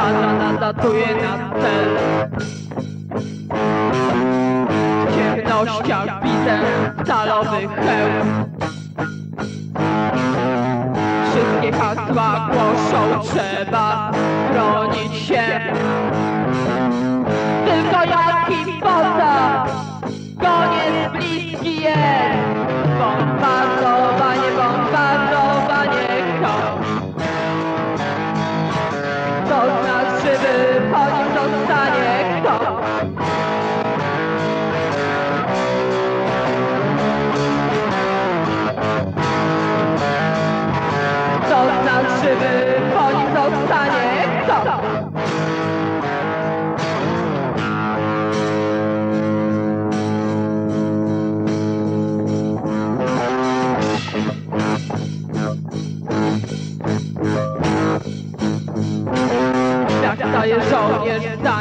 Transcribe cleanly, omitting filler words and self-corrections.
Władza nadatuje na cel. W ciemnościach widzę stalowy hełm. Wszystkie hasła głoszą, trzeba bronić się. Tylko jaki poza, koniec bliski jest. Bombardowanie, bombardowanie, koniec. Kto z nas żywy, po nim zostanie kto? Kto z nas żywy, po nim zostanie kto? Jak staje żołnierz za